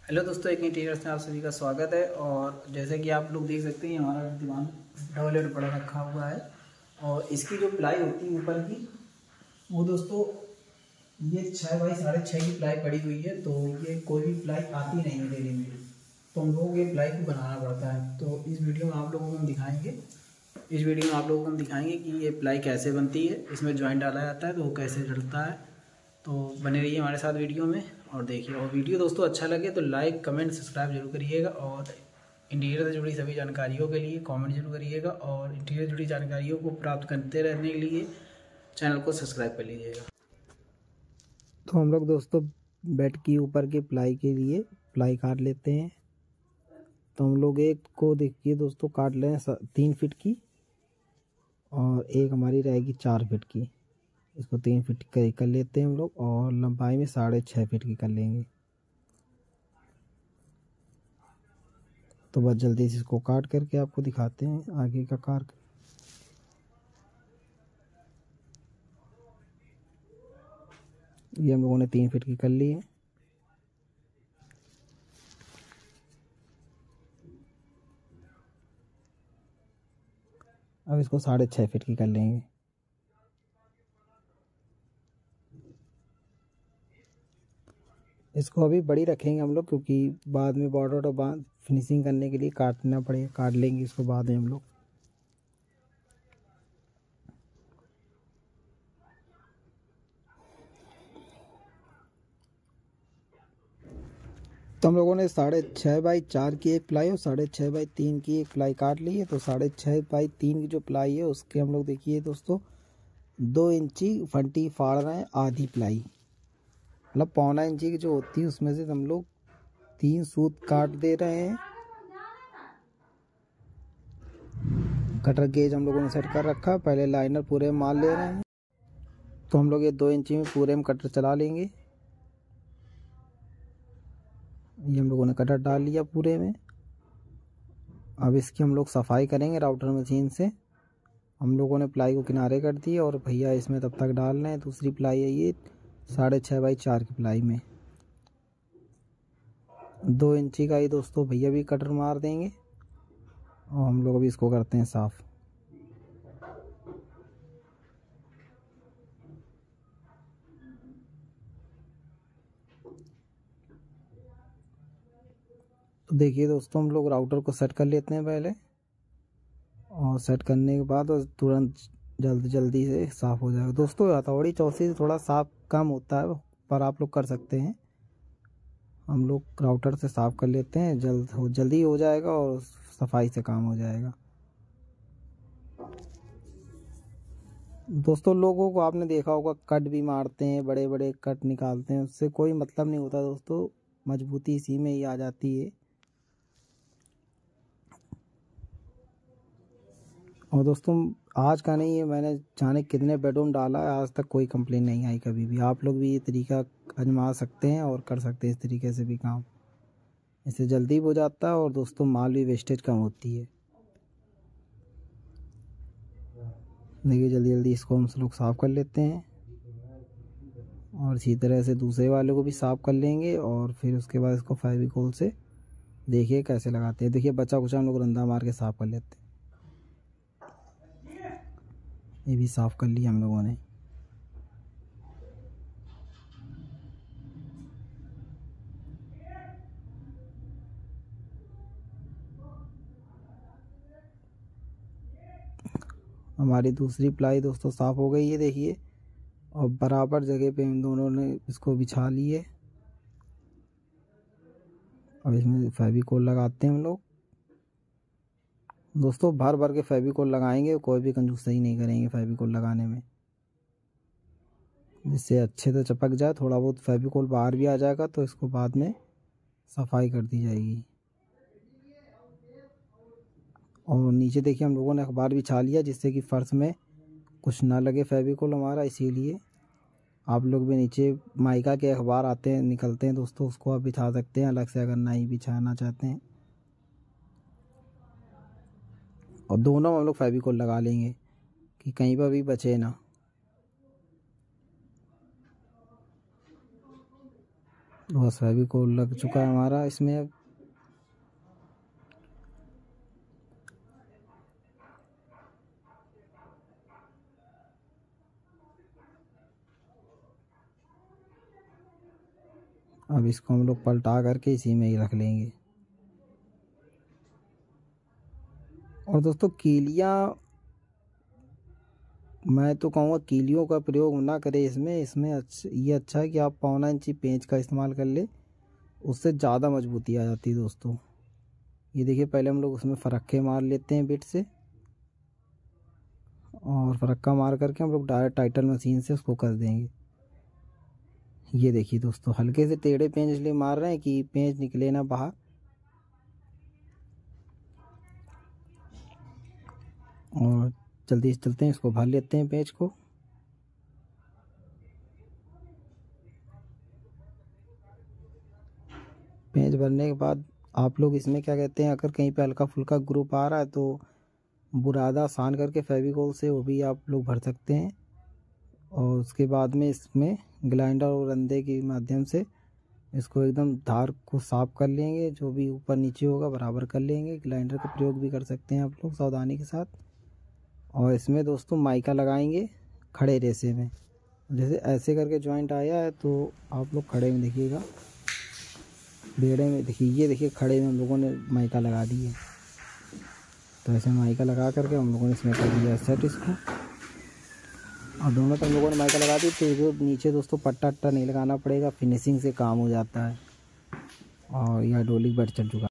Hello दोस्तों, एक interiors में आप सभी का स्वागत है। और जैसे कि आप लोग देख सकते हैं हमारा दीवान टॉयलेट पड़ा रखा हुआ है और इसकी जो प्लाई होती है ऊपर की वो दोस्तों ये 6x6.5 की प्लाई पड़ी हुई है। तो ये कोई भी प्लाई आती नहीं है रेडीमेड, तो हम लोगों को ये प्लाई को बनाना पड़ता है। तो इस वीडियो में आप लोगों को हम दिखाएंगे कि ये प्लाई कैसे बनती है, इसमें जॉइंट डाला जाता है तो वो कैसे डलता है। तो बने रहिए हमारे साथ वीडियो में और देखिए। और वीडियो दोस्तों अच्छा लगे तो लाइक कमेंट सब्सक्राइब जरूर करिएगा और इंटीरियर से जुड़ी सभी जानकारियों के लिए कमेंट जरूर करिएगा और इंटीरियर से जुड़ी जानकारियों को प्राप्त करते रहने के लिए चैनल को सब्सक्राइब कर लीजिएगा। तो हम लोग दोस्तों बेड की ऊपर के प्लाई के लिए प्लाई काट लेते हैं। तो हम लोग एक को देखिए दोस्तों काट लें 3 फीट की और एक हमारी रहेगी 4 फीट की। इसको 3 फीट की कर लेते हैं हम लोग और लंबाई में 6.5 फीट की कर लेंगे। तो बस जल्दी से इसको काट करके आपको दिखाते हैं आगे का कार्य। ये हम लोगों ने 3 फीट की कर ली है। अब इसको 6.5 फीट की कर लेंगे। इसको अभी बड़ी रखेंगे हम लोग क्योंकि बाद में बॉर्डर और बाद फिनिशिंग करने के लिए काटना पड़ेगा, काट लेंगे इसको बाद में हम लोग। तो हम लोगों ने 6.5x4 की एक प्लाई और 6.5x3 की एक प्लाई काट ली है। तो 6.5x3 की जो प्लाई है उसके हम लोग देखिए दोस्तों 2 इंची फंटी फाड़ रहे हैं, आधी प्लाई मतलब 1.25 इंची की जो होती है उसमें से हम लोग 3 सूत काट दे रहे हैं। कटर गेज हम लोगों ने सेट कर रखा है, पहले लाइनर पूरे में मार ले रहे हैं। तो हम लोग ये 2 इंची में पूरे में कटर चला लेंगे। ये हम लोगों ने कटर डाल लिया पूरे में। अब इसकी हम लोग सफाई करेंगे राउटर मशीन से। हम लोगों ने प्लाई को किनारे कर दिया और भैया इसमें तब तक डाल रहे हैं दूसरी प्लाई है ये 6.5x4 की प्लाई में 2 इंची का ही दोस्तों भैया भी कटर मार देंगे और हम लोग अभी इसको करते हैं साफ। तो देखिए दोस्तों हम लोग राउटर को सेट कर लेते हैं पहले और सेट करने के बाद तुरंत जल्दी से साफ़ हो जाएगा। दोस्तों हथौड़ी चौसी से थोड़ा साफ कम होता है पर आप लोग कर सकते हैं। हम लोग राउटर से साफ़ कर लेते हैं, जल्दी हो जाएगा और सफाई से काम हो जाएगा। दोस्तों लोगों को आपने देखा होगा कट भी मारते हैं, बड़े बड़े कट निकालते हैं, उससे कोई मतलब नहीं होता दोस्तों, मजबूती इसी में ही आ जाती है। और दोस्तों आज का नहीं है, मैंने जाने कितने बेडरूम डाला है, आज तक कोई कंप्लेन नहीं आई कभी भी। आप लोग भी ये तरीका आजमा सकते हैं और कर सकते हैं इस तरीके से भी काम। इससे जल्दी हो जाता है और दोस्तों माल भी वेस्टेज कम होती है। देखिए जल्दी इसको हम लोग साफ़ कर लेते हैं और इसी तरह से दूसरे वाले को भी साफ़ कर लेंगे और फिर उसके बाद इसको फेविकोल से देखिए कैसे लगाते हैं। देखिए बचा कुचा हम लोग रंधा मार के साफ़ कर लेते हैं। ये भी साफ़ कर लिया हम लोगों ने। हमारी दूसरी प्लाई दोस्तों साफ़ हो गई है देखिए, और बराबर जगह पे इन दोनों ने इसको बिछा ली है। अब इसमें फेविकोल लगाते हैं हम लोग। दोस्तों भर भर के फेविकोल लगाएंगे, कोई भी कंजूसई नहीं करेंगे फेविकोल लगाने में, जिससे अच्छे से चिपक जाए। थोड़ा बहुत फेविकोल बाहर भी आ जाएगा तो इसको बाद में सफाई कर दी जाएगी। और नीचे देखिए हम लोगों ने अखबार बिछा लिया जिससे कि फर्श में कुछ ना लगे फेविकोल हमारा, इसीलिए आप लोग भी नीचे माइका के अखबार आते हैं निकलते हैं दोस्तों, उसको आप बिछा सकते हैं अलग से अगर नहीं बिछाना चाहते हैं। और दोनों हम लोग फेविकोल लगा लेंगे कि कहीं पर भी बचे ना। बस फेविकोल लग चुका है हमारा इसमें। अब इसको हम लोग पलटा करके इसी में ही रख लेंगे। और दोस्तों कीलियाँ, मैं तो कहूँगा कीलियों का प्रयोग ना करें इसमें ये अच्छा है कि आप 1.25 इंची पेंच का इस्तेमाल कर ले, उससे ज़्यादा मजबूती आ जाती है दोस्तों। ये देखिए पहले हम लोग उसमें फरक्के मार लेते हैं बिट से, और फरक्का मार करके हम लोग डायरेक्ट टाइटल मशीन से उसको कर देंगे। ये देखिए दोस्तों हल्के से टेढ़े पेंच इसलिए मार रहे हैं कि पेंच निकले ना बाहर। और जल्दी से चलते हैं, इसको भर लेते हैं पेंच को। पेंच भरने के बाद आप लोग इसमें क्या कहते हैं, अगर कहीं पे हल्का फुल्का ग्रुप आ रहा है तो बुरादा सान करके फेविकोल से वो भी आप लोग भर सकते हैं। और उसके बाद में इसमें ग्लाइंडर और रंधे के माध्यम से इसको एकदम धार को साफ कर लेंगे, जो भी ऊपर नीचे होगा बराबर कर लेंगे। ग्लाइंडर का प्रयोग भी कर सकते हैं आप लोग सावधानी के साथ। और इसमें दोस्तों माइका लगाएंगे खड़े रेसे में, जैसे ऐसे करके जॉइंट आया है तो आप लोग खड़े में देखिएगा, बेड़े में देखिए, ये देखिए खड़े में हम लोगों ने माइका लगा दी है। तो ऐसे माइका लगा करके हम लोगों ने इसमें कर दिया सेट इसको। और दोनों तो हम लोगों ने माइका लगा दी, तो जो नीचे दोस्तों पट्टा अट्टा नहीं लगाना पड़ेगा, फिनिशिंग से काम हो जाता है। और यह डोली बेड चल चुका है।